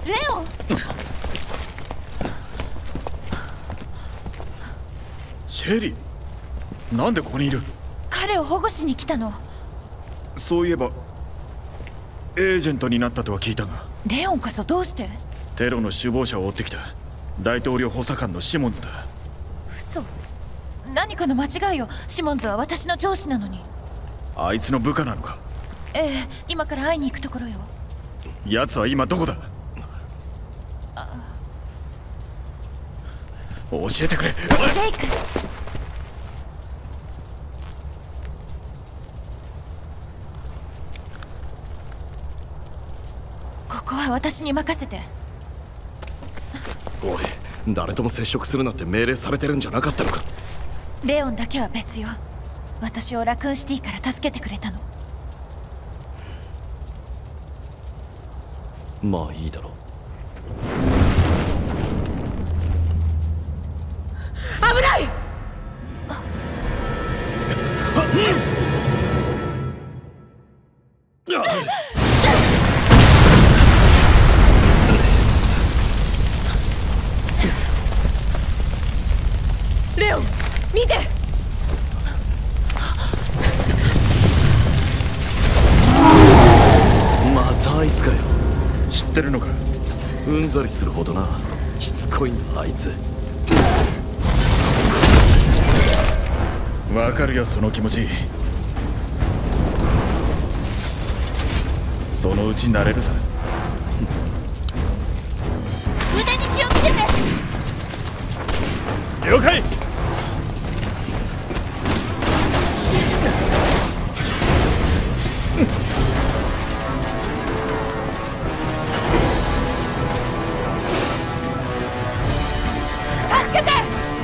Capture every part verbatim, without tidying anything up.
レオン。 シェリー、なんでここにいる？ 彼を保護しに来たの。 そういえばエージェントになったとは聞いたが。 レオンこそどうして？ テロの首謀者を追ってきた大統領補佐官のシモンズだ。 嘘。何かの間違いよ。シモンズは私の上司なのに。 あいつの部下なのか？ ええ、今から会いに行くところよ。 奴は今どこだ？教えてくれ。 ジェイク。ここは私に任せて。 おい、誰とも接触するなって命令されてるんじゃなかったのか？ レオンだけは別よ。私をラクーンシティから助けてくれたの。 まあいいだろう。 危ない！レオン、見て！ またあいつかよ。 知ってるのか？ うんざりするほどな。しつこいんだあいつ。 わかるよ、その気持ち。そのうち慣れるさ。 腕に気をつけて。 了解。 助けて！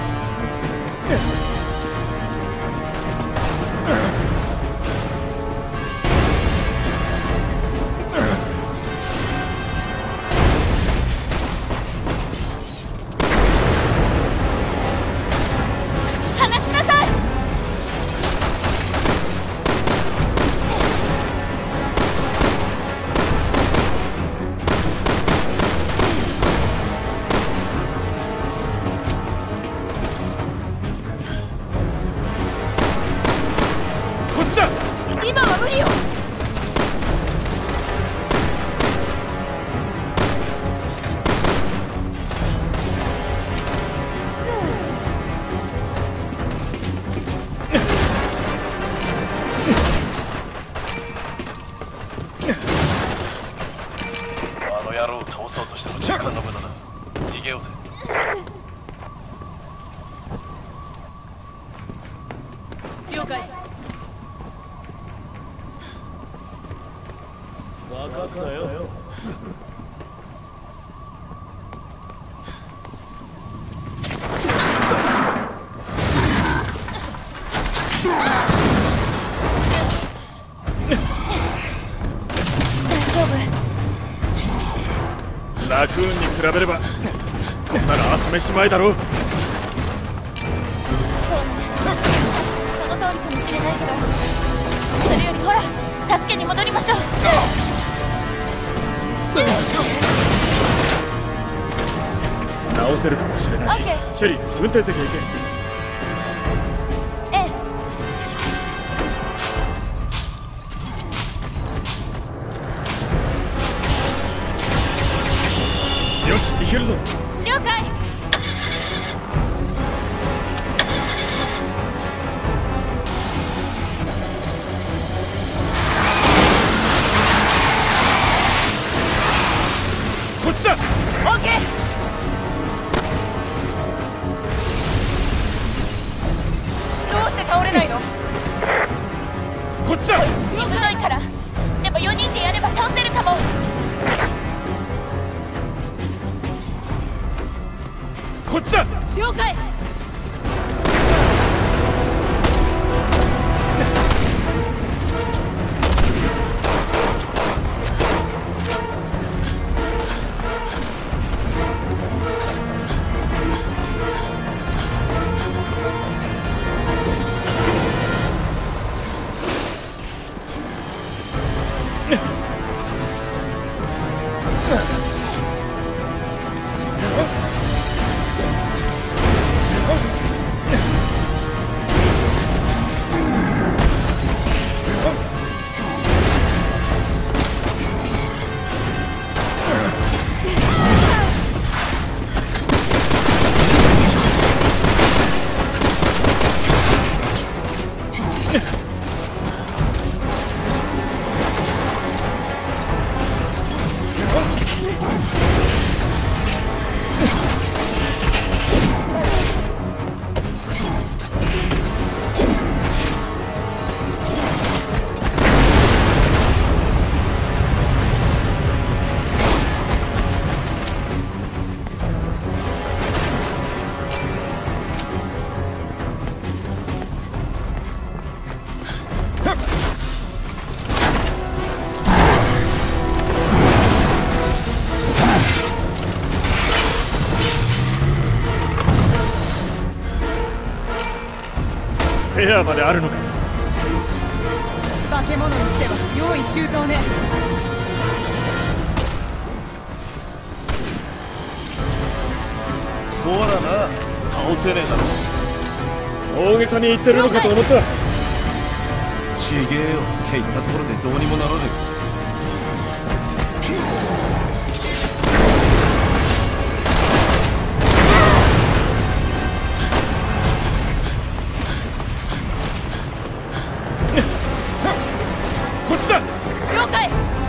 今は無理よ。 あの野郎を倒そうとしても時間の無駄だ。逃げようぜ。 了解。 分かったよ。 大丈夫。 ラクーンに比べればこんなの朝飯前だろ。 そうね。その通りかもしれないけど、それよりほら、助けに戻りましょう。 直せるかもしれない。 オッケー。 シェリー、運転席へ行け。 ええ。 よし、行けるぞ。 了解。 こっちだ。 オッケー。どうして倒れないの？ こっちだ。 しぶといから。でもよにんでやれば倒せるかも。 こっちだ。 了解。 ペアまであるのか。 化け物にしては用意周到ね。 ほらな、倒せねえだろ。 大げさに言ってるのかと思った。 ちげえよって言ったところでどうにもならねえ。 こっちだ。 了解。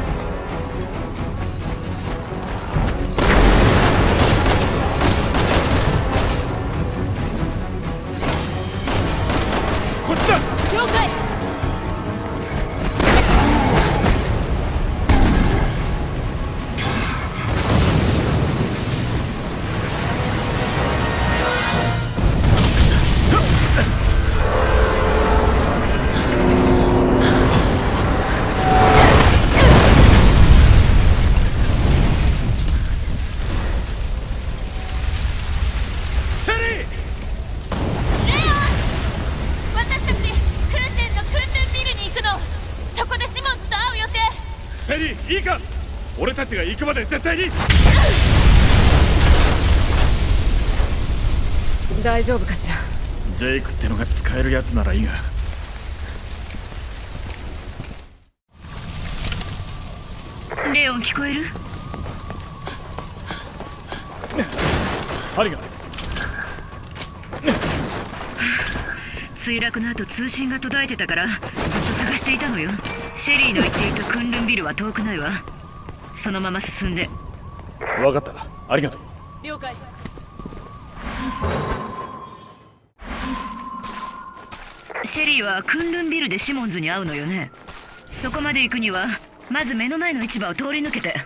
こっちだ。 了解。 シェリー、いいか。俺たちが行くまで絶対に。 大丈夫かしら。 ジェイクってのが使えるやつならいいが。 レオン、聞こえる？ ハリガン。 墜落の後通信が途絶えてたからずっと探していたのよ。シェリーの言っていたクンルンビルは遠くないわ。そのまま進んで。 分かった、ありがとう。 了解。 シェリーはクンルンビルでシモンズに会うのよね。そこまで行くにはまず目の前の市場を通り抜けて。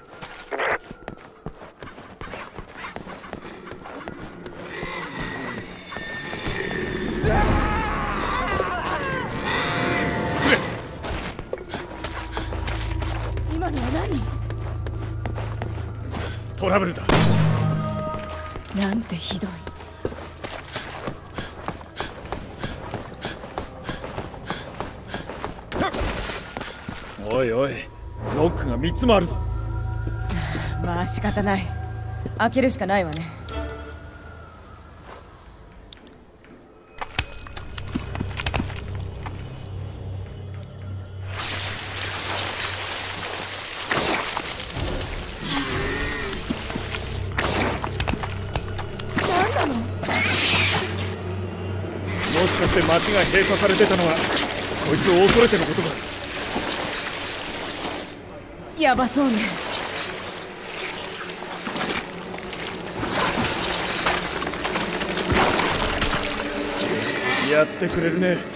今のは何？ トラブルだ。 なんてひどい。 おいおい、ロックがみっつもあるぞ。 まあ仕方ない。開けるしかないわね。何なの？ もしかして街が閉鎖されてたのはこいつを恐れてのことか。 やばそうね。 やってくれるね。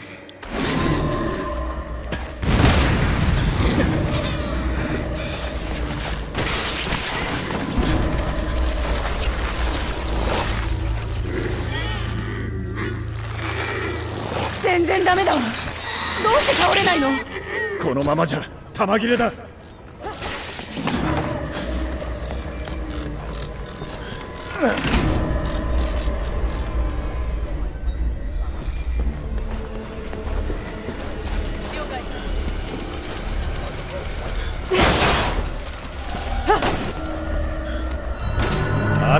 全然ダメだわ。どうして倒れないの？ このままじゃ弾切れだ。あった、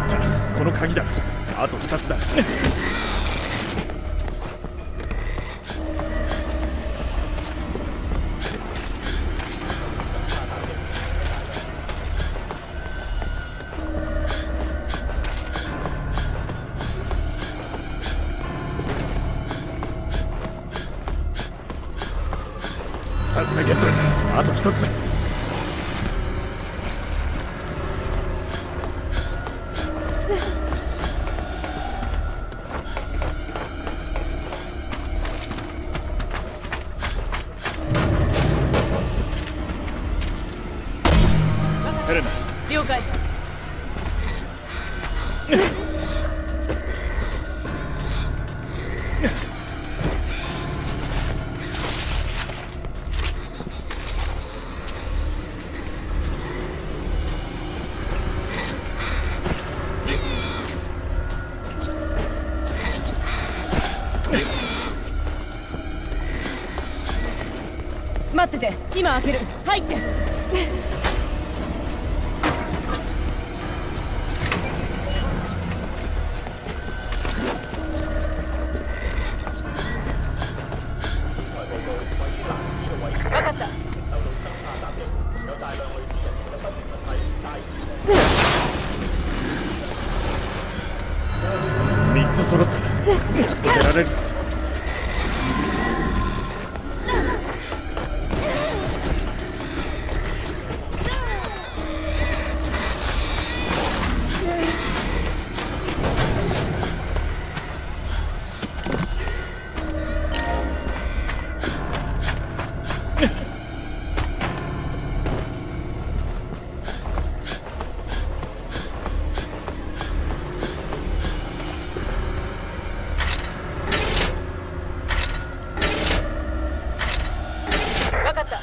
この鍵だ。あとふたつだ。ふたつめゲット。あとひとつだ。ヘレナ。 了解。 今開ける。入って。分かった。 みっつ揃った。出られるぞ。 分かった。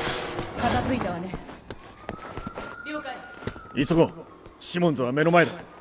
片付いたわね。了解。 急ごう。シモンズは目の前だ。